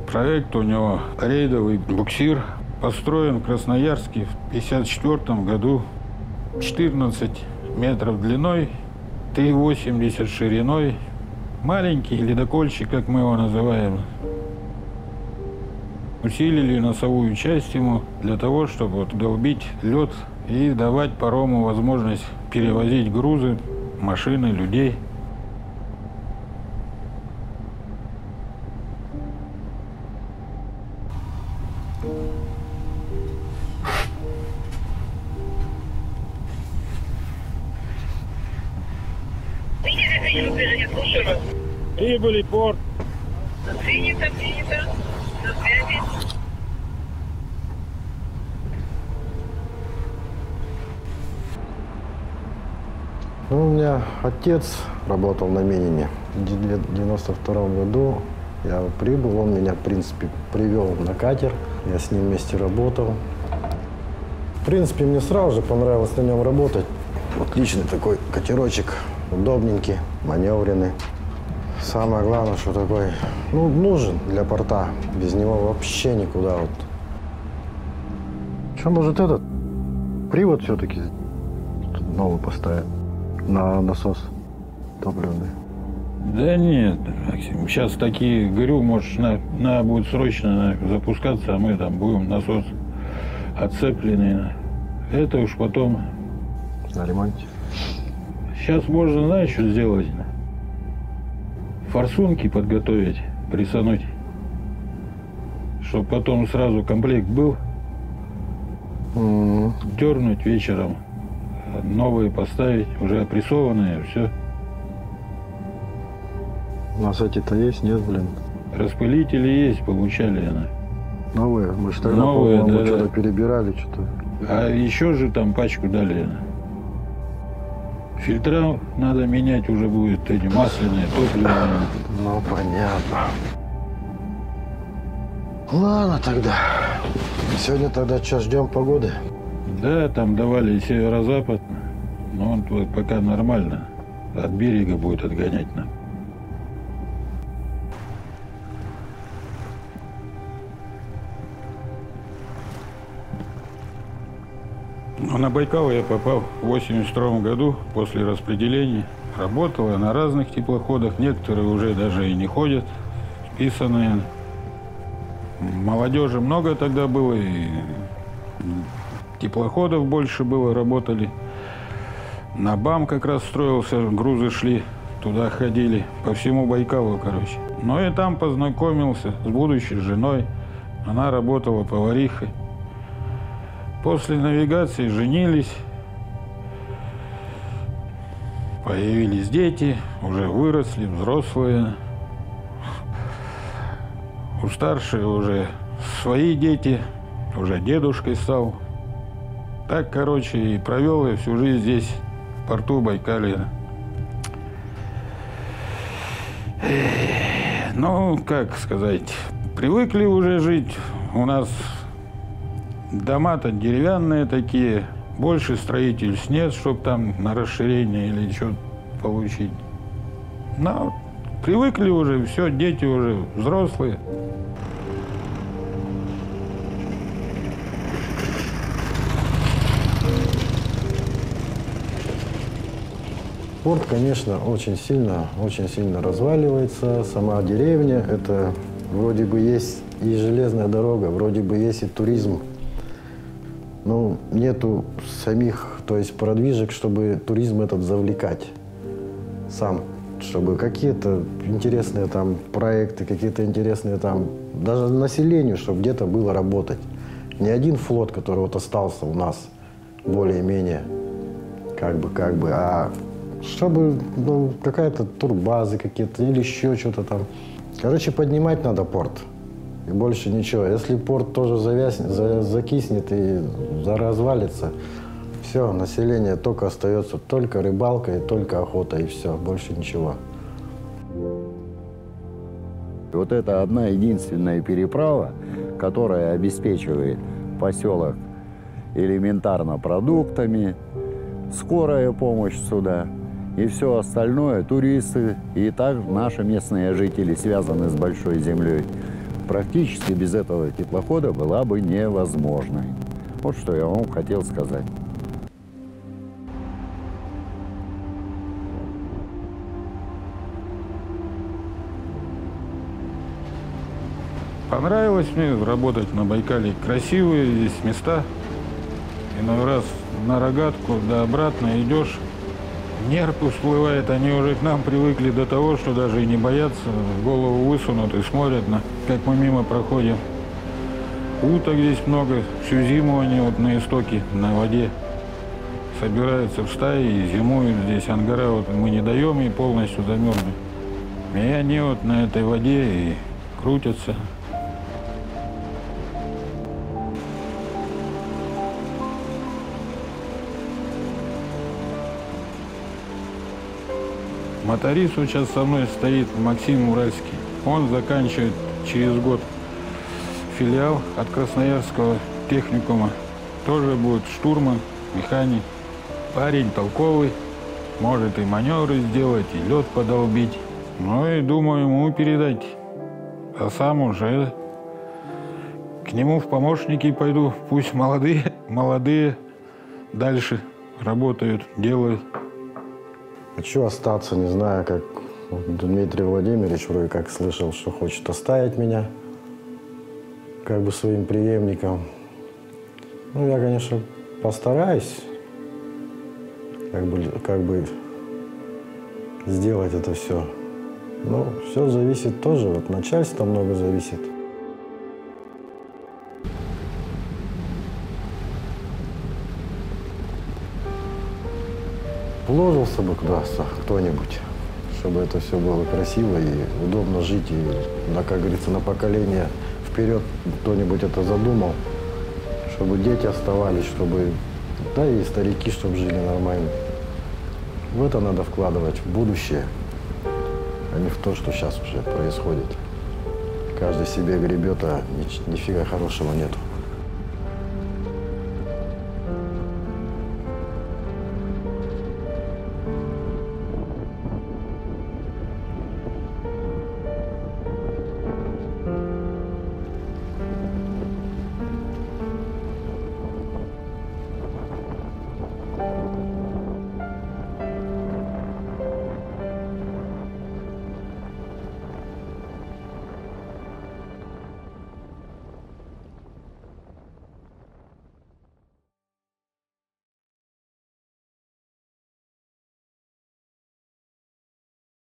Проект у него рейдовый буксир. Построен в Красноярске в 1954 году. 14 метров длиной, 3,80 шириной. Маленький ледокольчик, как мы его называем. Усилили носовую часть ему для того, чтобы вот долбить лед и давать парому возможность перевозить грузы, машины, людей. Прибыли, порт. Принято. До связи. Ну, у меня отец работал на Минине. В 1992 году я прибыл, он меня, в принципе, привел на катер. Я с ним вместе работал. В принципе, мне сразу же понравилось на нем работать. Отличный такой катерочек, удобненький, маневренный. Самое главное, что такой, нужен для порта. Без него вообще никуда. Вот. Что, может, этот привод все-таки новый поставить на насос топливный? Да нет, Максим, сейчас такие, говорю, может, надо будет срочно запускаться, а мы там будем насос отцепленный. Это уж потом. На ремонте. Сейчас можно, знаешь, что сделать? Форсунки подготовить, присануть, чтобы потом сразу комплект был. Дернуть вечером, новые поставить, уже опрессованные, все. У нас эти-то есть, нет, блин? Распылители есть, получали она. Новые? Мы же тогда, новые, по-моему, да, что-то перебирали, что-то. А еще же там пачку дали. Фильтра надо менять уже будет, эти масляные, топливные. Ну, понятно. Ладно тогда. Сегодня тогда что, ждем погоды? Да, там давали северо-запад, но он вот пока нормально. От берега будет отгонять нам. На Байкал я попал в 1982 году после распределения. Работал я на разных теплоходах, некоторые уже даже и не ходят, списанные. Молодежи много тогда было, и теплоходов больше было, работали. На БАМ как раз строился, грузы шли, туда ходили, по всему Байкалу, короче. Но и там познакомился с будущей женой, она работала поварихой. После навигации женились, появились дети, уже выросли, взрослые. У старшей уже свои дети, уже дедушкой стал. Так, короче, и провел я всю жизнь здесь, в порту Байкалья. Ну, как сказать, привыкли уже жить. У нас дома-то деревянные такие, больше строительств нет, чтобы там на расширение или что-то получить. Но привыкли уже, все, дети уже взрослые. Порт, конечно, очень сильно разваливается. Сама деревня, это вроде бы есть и железная дорога, вроде бы есть и туризм. Но нету самих, то есть продвижек, чтобы туризм этот завлекать сам, чтобы какие-то интересные там проекты, какие-то интересные там, даже населению, чтобы где-то было работать. Не один флот, который вот остался у нас более-менее, как бы, а чтобы какая-то турбазы какие-то или еще что-то там. Короче, поднимать надо порт. И больше ничего. Если порт тоже закиснет и развалится, все, население только остается только рыбалка и только охота, и все, больше ничего. Вот это одна единственная переправа, которая обеспечивает поселок элементарно продуктами, скорая помощь сюда и все остальное, туристы и так наши местные жители связаны с большой землей. практически без этого теплохода была бы невозможной. Вот что я вам хотел сказать. Понравилось мне работать на Байкале. Красивые здесь места. Иной раз на Рогатку, да обратно идешь, нерв всплывает. Они уже к нам привыкли до того, что даже и не боятся. Голову высунут и смотрят, как мы мимо проходим. Уток здесь много. Всю зиму они вот на истоке, на воде собираются в стаи и зимуют здесь. Ангара вот мы не даем, и полностью замерзли. И они вот на этой воде и крутятся. Моторист вот сейчас со мной стоит, Максим Уральский. Он заканчивает через год филиал от Красноярского техникума. Тоже будет штурман, механик. Парень толковый, может и маневры сделать, и лед подолбить. Ну и думаю ему передать. А сам уже к нему в помощники пойду. Пусть молодые дальше работают, делают. Хочу остаться, не знаю, как Дмитрий Владимирович вроде как слышал, что хочет оставить меня как бы своим преемником. Ну, я, конечно, постараюсь как бы сделать это все. Но все зависит тоже, от начальства много зависит. Вложился бы куда-то кто-нибудь, чтобы это все было красиво и удобно жить, и, как говорится, на поколение вперед кто-нибудь это задумал, чтобы дети оставались, чтобы, да и старики, чтобы жили нормально. В это надо вкладывать, в будущее, а не в то, что сейчас уже происходит. Каждый себе гребет, а нифига хорошего нету.